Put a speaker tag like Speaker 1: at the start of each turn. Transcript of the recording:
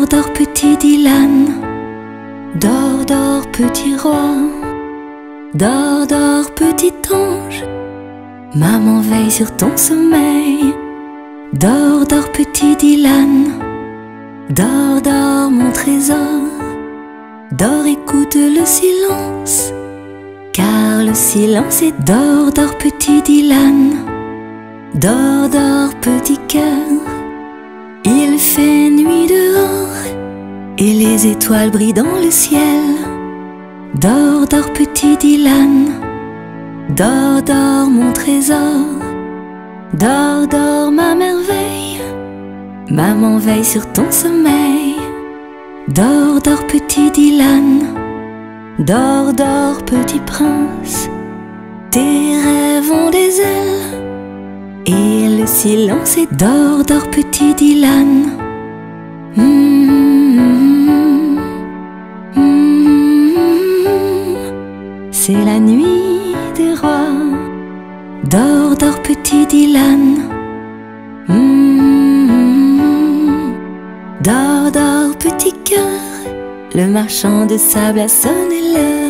Speaker 1: Dors, dors, petit Dylan. Dors, dors, petit roi. Dors, dors, petit ange. Maman veille sur ton sommeil. Dors, dors, petit Dylan. Dors, dors, mon trésor. Dors, écoute le silence, car le silence est dors, dors, petit Dylan. Dors, dors, petit cœur. Il fait nuit dehors et les étoiles brillent dans le ciel. Dors, dors, petit Dylan. Dors, dors, mon trésor. Dors, dors, ma merveille. Maman veille sur ton sommeil. Dors, dors, petit Dylan. Dors, dors, petit prince. Tes rêves ont des ailes et le silence est dors, dors, petit Dylan. C'est la nuit des rois. Dors, dors, petit Dylan. Dors, dors, petit cœur. Le marchand de sable a sonné l'heure.